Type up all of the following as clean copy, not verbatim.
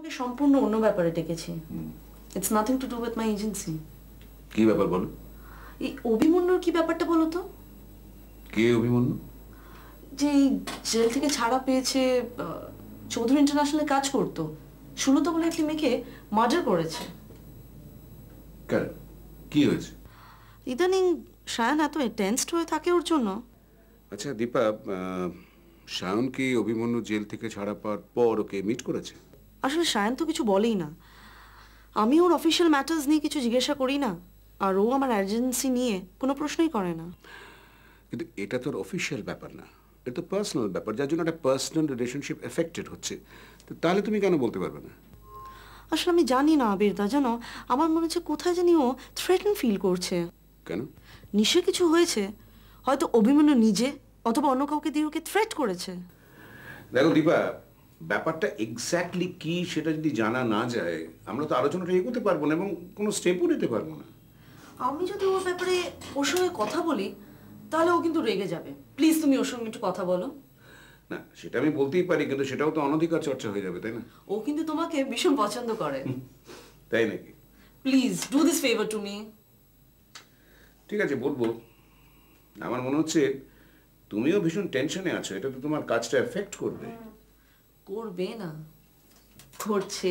তোমাকে সম্পূর্ণ অন্য ব্যাপারে ডেকেছি। It's nothing to do with my agency. কি ব্যাপার বলো? এই অভিমন্যুর কি ব্যাপারটা বলো তো? কে অভিমন্যু? যে এই জেল থেকে ছাড়া পেয়েছে, চৌধুরী ইন্টারন্যাশনালে কাজ করতো, সুলতা বলে একটি মেয়েকে মার্ডার করেছে। কেন, কি হয়েছে? ইদানিং সায়ান এত টেন্সড হয়ে থাকে ওর জন্য। আচ্ছা দীপা, সায়ন কি অভিমন্যু জেল থেকে ছাড়া পাওয়ার পর ওকে মিট করেছে? আসলে সায়ান তো কিছু বলেই না। আমি ওর অফিসিয়াল ম্যাটার্স নিয়ে কিছু জিজ্ঞাসা করি না, আর ও আমার এজেন্সি নিয়ে কোনো প্রশ্নই করে না। কিন্তু এটা তোর অফিসিয়াল ব্যাপার না, এটা তো পার্সোনাল ব্যাপার, যার জন্য একটা পার্সোনাল রিলেশনশিপ এফেক্টেড হচ্ছে। তো তাহলে তুমি কেন বলতে পারবে না? আসলে আমি জানি না আবিরদা, জানো আমার মনে হচ্ছে কোথায় জানি ও থ্রেটেন ফিল করছে। কেন? নিশ্চয় কিছু হয়েছে, হয়তো অভিমন্যু নিজে অথবা অন্য কাউকে দিয়ে ওকে থ্রেট করেছে। দেখো দীপা, ব্যাপারটা এক্স্যাক্টলি কি সেটা যদি জানা না যায় আমরা তো আলোচনাটা এগোতে পারবো না এবং কোনো স্টেপও নিতে পারবো না। আমি যদি ওর ব্যাপারে ওর সঙ্গে কথা বলি তাহলে ও কিন্তু রেগে যাবে। প্লিজ তুমি ওর সঙ্গে একটু কথা বলো না। সেটা আমি বলতেই পারি, কিন্তু সেটাও তো অনধিকার চর্চা হয়ে যাবে, তাই না? ও কিন্তু তোমাকে ভীষণ পছন্দ করে। তাই নাকি? Please do this favour to me. ঠিক আছে, বলবো। আমার মনে হচ্ছে তুমিও ভীষণ টেনশনে আছো, এটা তো তোমার কাজটা এফেক্ট করবে। করবে না, করছে।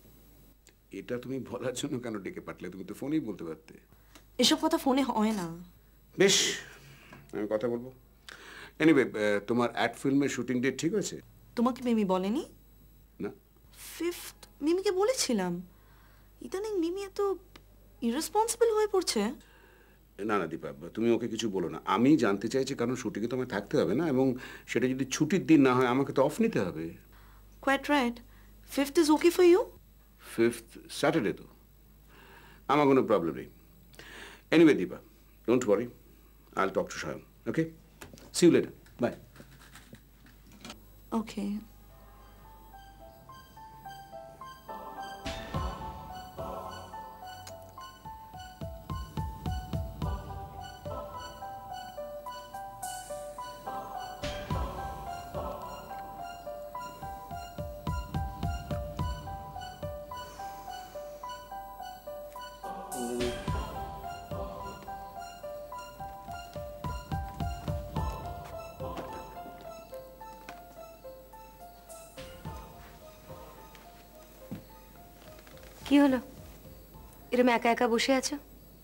এটা তুমি বলার জন্য কেন ডেকে পাঠলে? তুমি তো ফোনেই বলতে পারতে। এসব কথা ফোনে হয় না। বেশ, আমি কথা বলবো। এনিওয়ে, তোমার অ্যাড ফিল্মের শুটিং ডেট ঠিক আছে? তোমাকে মিমি বলেনি? না। 5th মিমিকে বলেছিলাম। ইদানিং মিমি এত ইরেসপন্সিবল হয়ে পড়ছে। না না দীপা, তুমি ওকে কিছু বলো না। আমি জানতে চাইছি কারণ শুটিংয়ে তোমায় থাকতে হবে না, এবং সেটা যদি ছুটির দিন না হয় আমাকে তো অফ নিতে হবে। Quite right. 5th is okay for you? 5th Saturday তো, আমার কোনো প্রবলেম নেই। Anyway Dipa, don't worry, I'll talk to Sayan. Okay, see you later, bye. Okay. কি হলো, এরকম একা একা বসে আছো?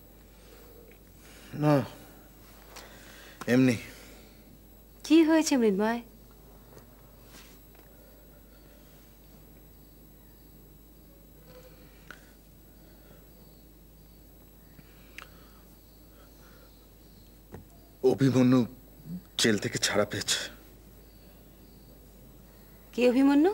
না, এমনি। কি হয়েছে মৃন্ময়? অভিমন্যু জেল থেকে ছাড়া পেয়েছে। কে অভিমন্যু?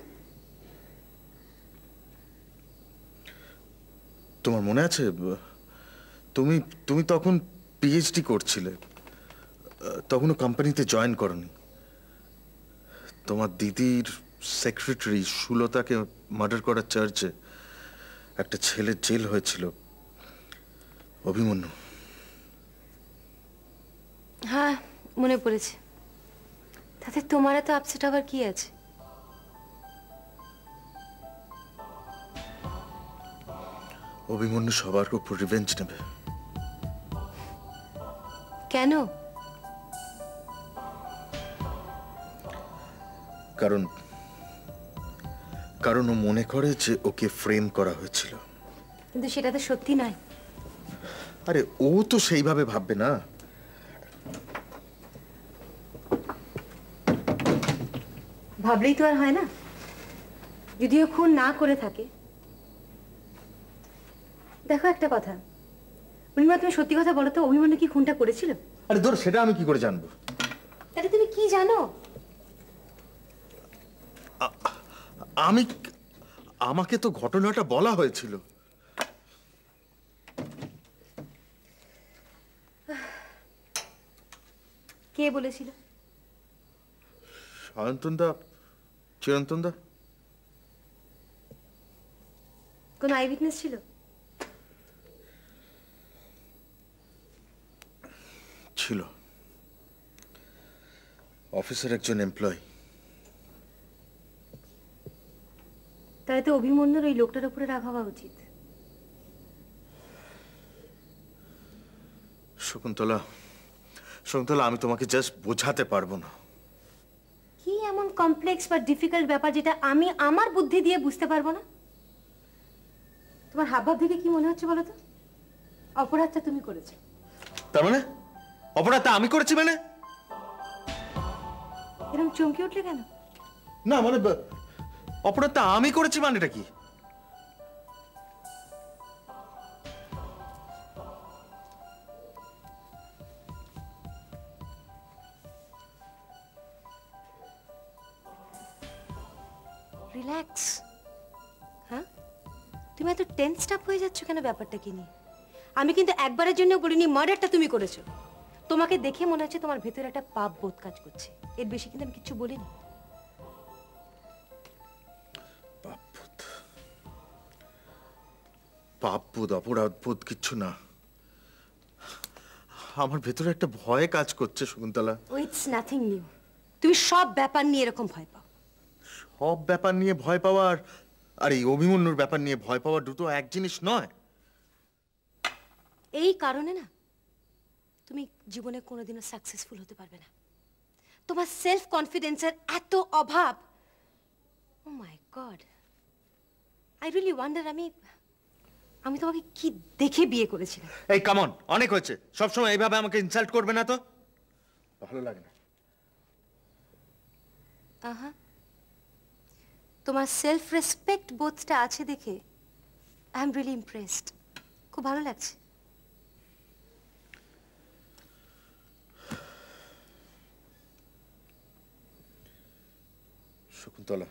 তোমার মনে আছে তুমি তুমি তখন পিএইচডি করছিলে, তখনও কোম্পানিতে জয়েন করনি। তোমার দিদির সেক্রেটারি সুলতাকে মার্ডার করার চার্জে একটা ছেলের জেল হয়েছিল, অভিমন্যু। হ্যাঁ, মনে পড়েছে। তাতে তোমার এত আপসেট হবার কি আছে? অভিমন্যু সবার উপর রিভেঞ্জ নেবে। কেন? কারণ কারণ ও মনে করে যে ওকে ফ্রেম করা হয়েছিল। কিন্তু সেটা তো সত্যি নয়। আরে ও তো সেইভাবে ভাববে না। ভাবলেই তো আর হয় না। যদিও খুন না করে থাকে। দেখো একটা কথা, মৃন্মা, তুমি সত্যি কথা বলো তো, অভিমন্যু কি খুনটা করেছিল? আরে ধর, সেটা আমি কি করে জানবো? তাহলে তুমি কি জানো? আমাকে তো ঘটনাটা বলা হয়েছিল। কে বলেছিল? সায়ন্তন দা, চিরন্তন দা। কোন আই উইটনেস ছিল? ছিল, অফিসের একজন এমপ্লয়ি। তার এতে অভিমন্যুর ওই লোকটার উপরে রাগ হওয়া উচিত। শকুন্তলা, শকুন্তলা, আমি তোমাকে জাস্ট বোঝাতে পারবো না। কি এমন কমপ্লেক্স বা ডিফিকাল্ট ব্যাপার যেটা আমি আমার বুদ্ধি দিয়ে বুঝতে পারবো না? তোমার হাবভাব দেখে কি মনে হচ্ছে বলো তো? অপরাধটা তুমি করেছো। তার মানে অপরাধটা আমি করেছি মানে? এরকম চমকে উঠলে কেন? না মানে অপরাধটা আমি করেছি মানেটা কি? রিল্যাক্স। হ্যাঁ, তুমি এত টেনসড আপ হয়ে যাচ্ছ কেন ব্যাপারটা কি নিয়ে? আমি কিন্তু একবারের জন্য বলিনি মার্ডারটা তুমি করেছো। তোমাকে দেখে মনে হচ্ছে তোমার ভেতরে একটা পাপ বোধ কাজ করছে। এর বেশি কিন্তু আমি কিছু বলিনি। পাপবোধ, অপরাধবোধ কিচ্ছু না। আমার ভেতরে একটা ভয় কাজ করছে শকুন্তলা। It's nothing new. তুমি সব ব্যাপার নিয়ে এরকম ভয় পাও। সব ব্যাপার নিয়ে ভয় পাওয়ার আর এই অভিমন্যুর ব্যাপার নিয়ে ভয় পাওয়ার দুটো এক জিনিস নয়। এই কারণে না তুমি জীবনে কোনোদিনও সাকসেসফুল হতে পারবে না। তোমার সেলফ কনফিডেন্সের এত অভাব। Oh my god, I really wonder আমি তোমাকে কি দেখে বিয়ে করেছিলাম। এই কামন, অনেক হয়েছে। সবসময় এইভাবে আমাকে ইনসাল্ট করবে না তো, ভালো লাগে না। আহা, তোমার সেলফ রেসপেক্ট বোধটা আছে দেখে আই এম রিয়েলি ইমপ্রেসড। খুব ভালো লাগছে। শকুন্তলা,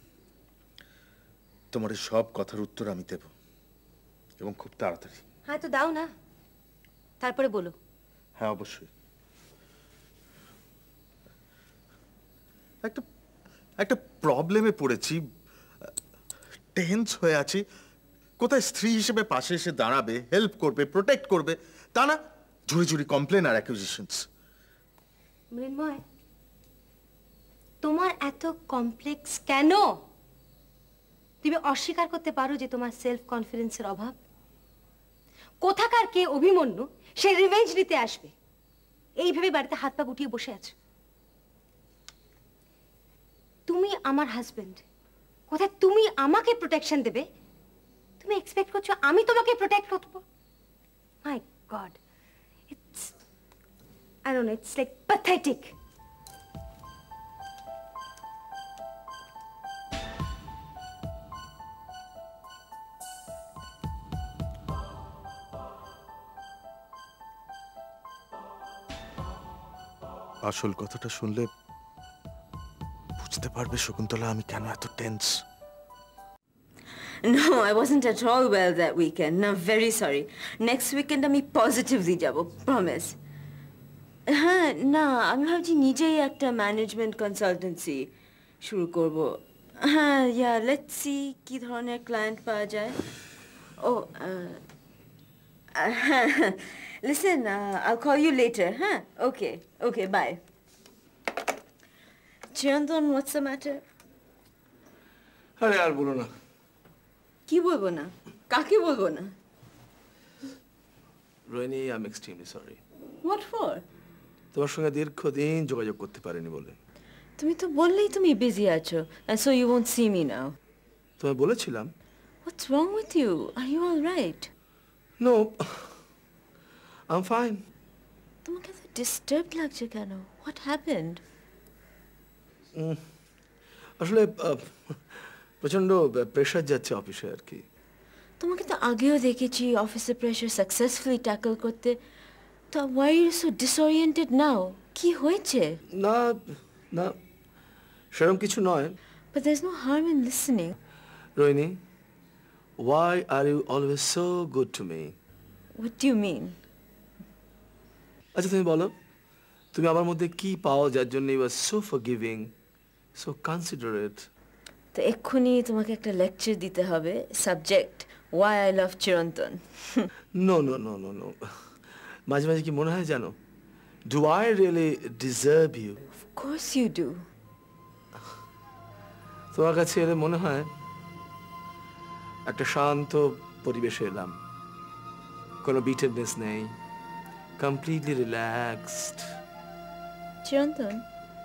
তোমার এই সব কথার উত্তর আমি দেব, এবং খুব তাড়াতাড়ি। হ্যাঁ তো দাও না, তারপরে বলো। হ্যাঁ অবশ্যই। একটা একটা প্রবলেমে পড়েছি, টেন্স হয়ে আছি। কোথায় স্ত্রী হিসেবে পাশে এসে দাঁড়াবে, হেল্প করবে, প্রোটেক্ট করবে, তা না ঝুড়ি ঝুড়ি কমপ্লেন আর অ্যাকুজিশনস। মৃন্ময়, তোমার এত কমপ্লেক্স কেন? তুমি অস্বীকার করতে পারো যে তোমার সেলফ কনফিডেন্সের অভাব? কোথাকার কে অভিমন্যু সে রিভেঞ্জ নিতে আসবে এইভাবে বাড়িতে হাত পা গুটিয়ে বসে আছো? তুমি আমার হাজবেন্ড, কোথায় তুমি আমাকে প্রোটেকশন দেবে? তুমি এক্সপেক্ট করছো আমি তোমাকে প্রোটেক্ট করবো? My god, it's I don't know, it's like pathetic. আসল কথাটা শুনলে বুঝতে পারবে শকুন্তলা আমি কেন এত tense. No, I wasn't at all well that weekend. No, very sorry. Next weekend আমি positively যাব, promise. হ্যাঁ, না, আমি ভাবছি নিজেই একটা ম্যানেজমেন্ট কনসালটেন্সি শুরু করব। হ্যাঁ, yeah, let's see কি ধরনের ক্লায়েন্ট পাওয়া যায়। ও হ্যাঁ, listen, I'll call you later, huh? Okay, bye. Chirantan, what's the matter? আরে আর বলো না। কি বলবো না? কাকে বলবো না? Rohini, I am extremely sorry. What for? তোমার সঙ্গে দীর্ঘদিন যোগাযোগ করতে পারিনি বলে। তুমি তো বললেই তুমি বিজি আছো, and so you won't see me now. তোমায় বলেছিলাম। What's wrong with you? Are you all right? No, I am fine. তোমাকে তো ডিস্টার্বড লাগছে কেন? What happened? আসলে প্রচন্ড প্রেশার যাচ্ছে অফিসে আর কি। তোমাকে তো আগেও দেখেছি অফিসের প্রেশার সাকসেসফুলি ট্যাকল করতে। তো why are you so disoriented now? কি হয়েছে? না না, সেরকম কিছু নয়। But there's no harm in listening. Rohini, why are you always so good to me? What do you mean? আচ্ছা তুমি বলো, তুমি আমার মধ্যে কি পাও যার জন্য you are so forgiving, so considerate? তো এক্ষুনি তোমাকে একটা লেকচার দিতে হবে, subject why I love Chirantan. No no no no no, মাঝে মাঝে কি মনে হয় জানো, do I really deserve you? Of course you do. তোমার কাছে এলে মনে হয় একটা শান্ত পরিবেশে এলাম, কোনো বিটেডনেস নেই, কমপ্লিটলি রিল্যাক্সড। চিরন্তন,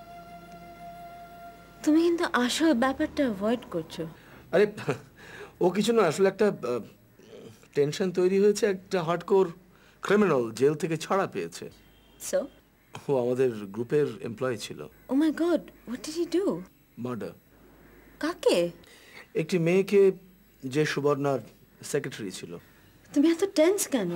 তুমি কিন্তু আসল ব্যাপারটা অ্যাভয়েড করছো। আরে ও কিছু না, আসলে একটা টেনশন তৈরি হয়েছে। একটা হার্ডকোর ক্রিমিনাল জেল থেকে ছাড়া পেয়েছে। সো ও আমাদের গ্রুপের এমপ্লয়ি ছিল। Oh my god, what did he do? Murder. কাকে? একটি মেয়েকে, যে সুবর্ণার সেক্রেটারি ছিল। তুমি এত টেন্স কেন?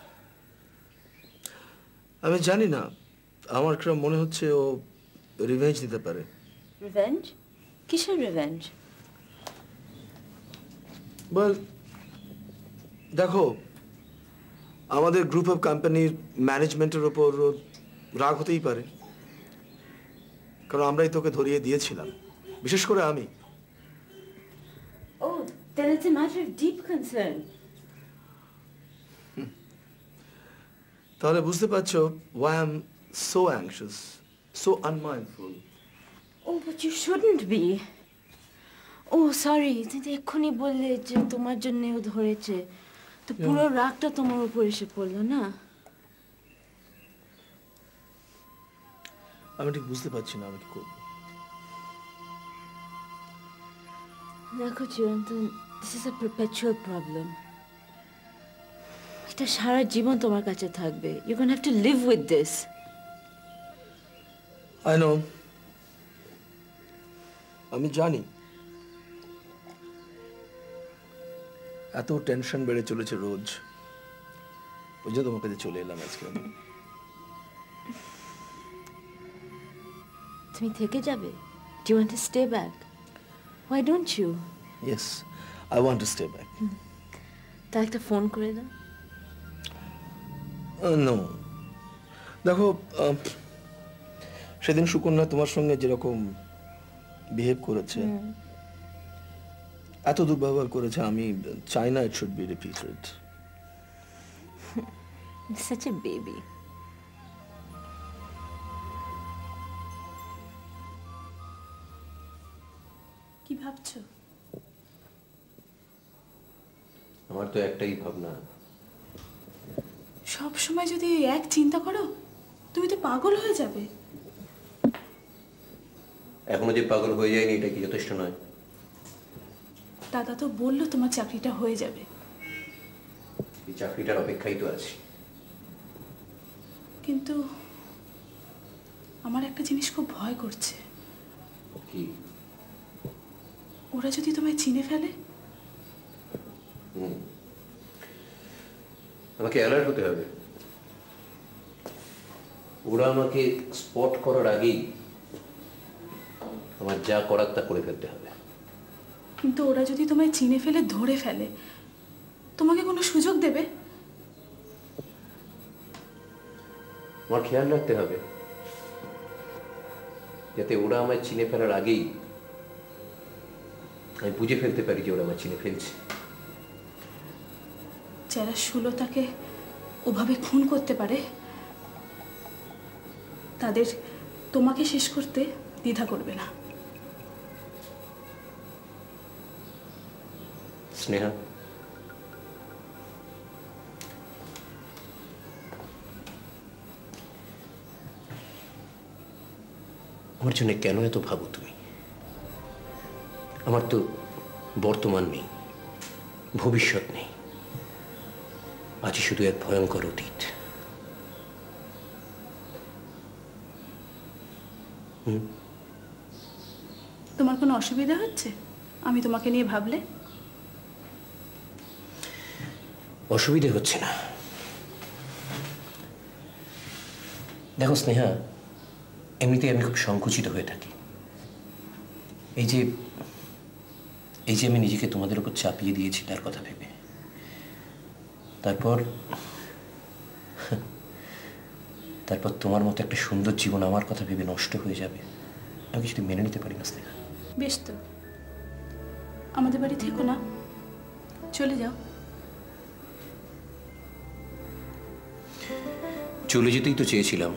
আমি জানি না, আমার কিরম মনে হচ্ছে ও রিভেঞ্জ নিতে পারে। রিভেঞ্জ? কিসের রিভেঞ্জ? বল, দেখো, আমাদের গ্রুপ অফ কোম্পানির ম্যানেজমেন্টের ওপর রাগ হতেই পারে, কারণ আমরাই তোকে ধরিয়ে দিয়েছিলাম, বিশেষ করে আমি। Oh, then it's a matter of deep concern. তাহলে বুঝতে পারছো why I'm so anxious, so unmindful. Oh, but you shouldn't be. Oh, sorry, তুমি এক্ষুনি বললে যে তোমার জন্য ও ধরেছে, তো পুরো রাগটা তোমার উপর এসে পড়লো না? আমি ঠিক বুঝতে পারছি না আমি কি করবো। দেখো চিরন্তন, this is a perpetual problem. এটা সারা জীবন তোমার কাছে থাকবে। You're gonna have to live with this. I know. আমি জানি এত টেনশন বেড়ে চলেছে রোজ, ওই জন্য তোমার কাছে চলে এলাম আজকে। তুমি থেকে যাবে? Do you want to stay back? Why don't you? Yes, I want to stay back. তার একটা ফোন করে দাও। No. দেখো, সেদিন সুকন্যা তোমার সঙ্গে যেরকম বিহেভ করেছে, এত দুর্ব্যবহার করেছে, আমি চাই না it should be repeated. Such a baby. কি ভাবছো? আমার তো একটাই ভাবনা। সব সময় যদি এই এক চিন্তা করো, তুমি তো পাগল হয়ে যাবে। এখনো যে পাগল হয়ে যায়নি, এটা কি যথেষ্ট নয়? দাদা তো বললো তোমার চাকরিটা হয়ে যাবে। এই চাকরিটার অপেক্ষাই তো আছি। কিন্তু আমার একটা জিনিস খুব ভয় করছে। কি? ওরা যদি তোমায় চিনে ফেলে? আমাকে অ্যালার্ট হতে হবে। ওরা আমাকে স্পট করার আগেই আমার যা করার তা করে ফেলতে হবে। কিন্তু ওরা যদি তোমায় চিনে ফেলে ধরে ফেলে, তোমাকে কোনো সুযোগ দেবে? আমার খেয়াল রাখতে হবে যাতে ওরা আমায় চিনে ফেলার আগেই আমি বুঝে ফেলতে পারি যে ওরা আমায় চিনে ফেলছে। যারা সুলতাকে ওভাবে খুন করতে পারে, তাদের তোমাকে শেষ করতে দ্বিধা করবে না। স্নেহা, আমার জন্য কেন এত ভাবো তুমি? আমার তো বর্তমান নেই, ভবিষ্যৎ নেই, আজই শুধু এক ভয়ঙ্কর অতীত। তোমার কোনো অসুবিধা হচ্ছে আমি তোমাকে নিয়ে ভাবলে? অসুবিধে হচ্ছে না। দেখো স্নেহা, এমনিতেই আমি খুব সংকুচিত হয়ে থাকি। এই যে আমি নিজেকে তোমাদের উপর চাপিয়ে দিয়েছি তার কথা ভেবে, তারপর তোমার মতো একটা সুন্দর জীবন আমার কথা ভেবে নষ্ট হয়ে যাবে, আমি কিছুতে মেনে নিতে পারি না স্নেহা। বেশ তো, আমাদের বাড়ি থেকো না, চলে যাও। চলে যেতেই তো চেয়েছিলাম,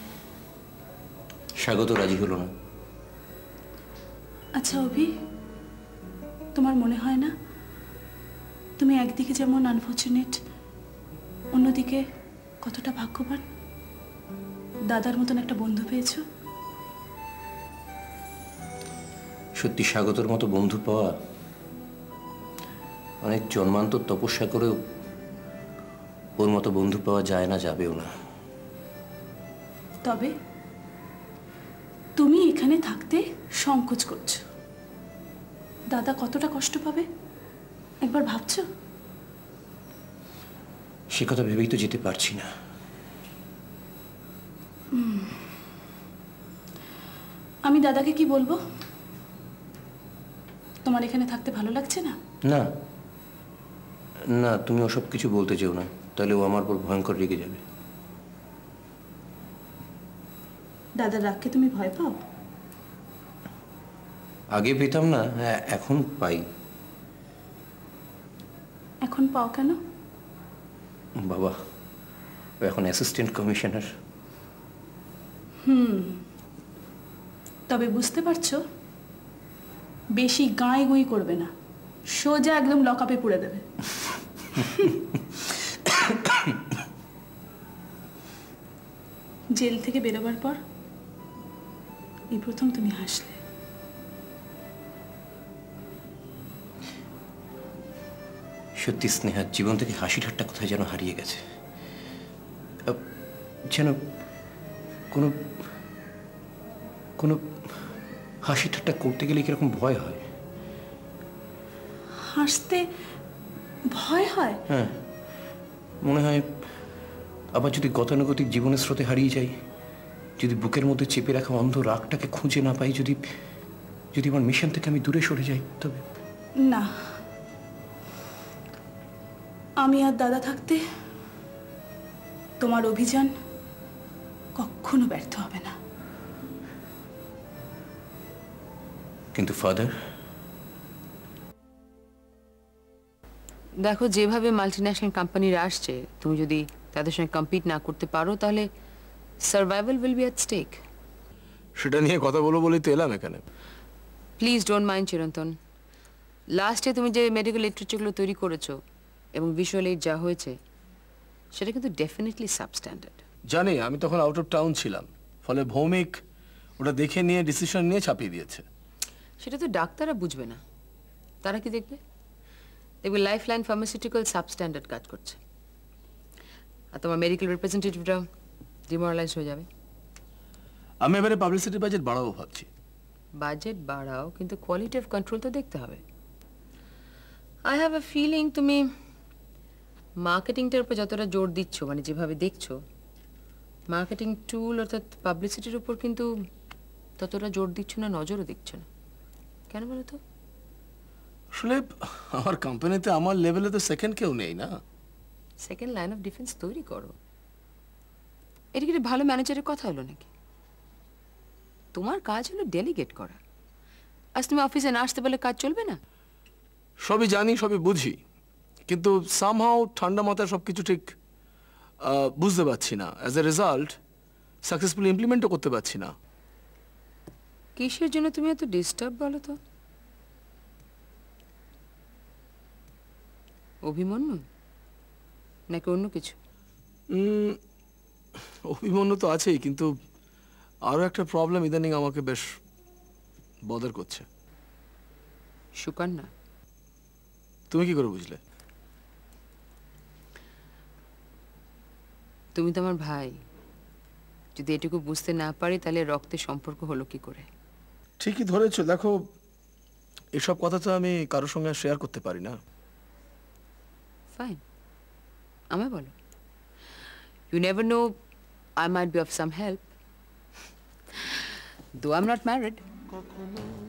স্বাগত রাজি হলো না। আচ্ছা অভি, তোমার মনে হয় না তুমি একদিকে যেমন আনফর্চুনেট, অন্যদিকে কতটা ভাগ্যবান দাদার মতন একটা বন্ধু পেয়েছো। সত্যি স্বাগতর মতো বন্ধু পাওয়া অনেক জন্মান্তর তপস্যা করেও ওর মতো বন্ধু পাওয়া যায় না, যাবেও না। তবে তুমি এখানে থাকতে সংকোচ করছো, দাদা কতটা কষ্ট পাবে একবার ভাবছো? সে কথা ভেবেই তো যেতে পারছি না। আমি দাদাকে কি বলবো? তোমার এখানে থাকতে ভালো লাগছে না? না না, তুমি ওসব কিছু বলতে চেও না, তাহলে ও আমার উপর ভয়ঙ্কর রেগে যাবে। দাদার রাগকে তুমি ভয় পাও? আগে পেতাম না, এখন পাই। এখন পাও কেন? বাবা ও এখন অ্যাসিস্ট্যান্ট কমিশনার। তবে বুঝতে পারছো, বেশি গাঁয়ে গুঁই করবে না, সোজা একদম লকআপে পুড়ে দেবে। জেল থেকে বেরোবার পর এই প্রথম তুমি হাসলে। সত্যি স্নেহা, জীবন থেকে হাসি ঠাট্টা কোথায় যেন হারিয়ে গেছে। যেন কোনো কোনো হাসি ঠাট্টা করতে গেলে কিরকম ভয় হয়। হাসতে ভয় হয়? হ্যাঁ, মনে হয় আবার যদি গতানুগতিক জীবনের স্রোতে হারিয়ে যাই, যদি বুকের মধ্যে চেপে রাখা অন্ধ রাগটাকে খুঁজে না পাই, যদি যদি আমার মিশন থেকে আমি দূরে সরে যাই, তবে না, আমি আর দাদা থাকতে তোমার অভিযান কখনো ব্যর্থ হবে না। কিন্তু ফাদার, দেখো, যেভাবে মাল্টিন্যাশনাল কোম্পানিরা আসছে, তুমি যদি তাদের সঙ্গে কম্পিট না করতে পারো, তাহলে survival will be at stake. সেটা নিয়ে কথা বলো বলেই তো এলাম এখানে। প্লিজ ডোন্ট মাইন্ড চিরন্তন। লাস্টে তুমি যে মেডিকেল লিটারেচারগুলো তৈরি করেছো এবং ভিজুয়াল এইড যা হয়েছে, সেটা কিন্তু ডেফিনেটলি সাবস্ট্যান্ডার্ড। জানি, আমি তখন আউট অফ টাউন ছিলাম, ফলে ভৌমিক ওটা দেখে নিয়ে ডিসিশন নিয়ে ছাপিয়ে দিয়েছে। সেটা তো ডাক্তাররা বুঝবে না, তারা কি দেখবে? দেখবে লাইফ লাইন ফার্মাসিউটিক্যাল সাবস্ট্যান্ডার্ড কাজ করছে, আর তোমার মেডিকেল রিপ্রেজেন্টেটিভরা ডিমোরালাইজ হয়ে যাবে। আমি এবারে পাবলিসিটি বাজেট বাড়াবো ভাবছি। বাজেট বাড়াও, কিন্তু কোয়ালিটি অফ কন্ট্রোল তো দেখতে হবে। আই হ্যাভ আ ফিলিং তুমি মার্কেটিংটার উপর যতটা জোর দিচ্ছ, মানে যেভাবে দেখছো, মার্কেটিং টুল অর্থাৎ পাবলিসিটির উপর কিন্তু ততটা জোর দিচ্ছ না, নজরও দিচ্ছ না। কেন বলো তো? আসলে আমার কোম্পানিতে আমার লেভেলে তো সেকেন্ড কেউ নেই না। সেকেন্ড লাইন অফ ডিফেন্স তৈরি করো। এটা কি ভালো ম্যানেজারের কথা হলো নাকি? তোমার কাজ হলো ডেলিগেট করা। আজ তুমি অফিসে না আসতে বলে কাজ চলবে না? সবই জানি, সবই বুঝি, কিন্তু সামহাও ঠান্ডা মাথায় সব কিছু ঠিক বুঝতে পারছি না। অ্যাজ এ রেজাল্ট সাকসেসফুলি ইমপ্লিমেন্টও করতে পারছি না। কিসের জন্য তুমি এত ডিস্টার্ব বলো তো? অভিমন্যু নাকি অন্য কিছু? অভিমন্যু তো আছেই, কিন্তু আরও একটা প্রবলেম ইদানিং আমাকে বেশ বদার করছে। সুকন্যা? তুমি কি করে বুঝলে? তুমি তো আমার ভাই, যদি এটুকু বুঝতে না পারি তাহলে রক্তের সম্পর্ক হলো কি করে? ঠিকই ধরেছো। দেখো, এসব কথা তো আমি কারোর সঙ্গে শেয়ার করতে পারি না। ফাইন, আমায় বলো। You never know, I might be of some help. Though I'm not married.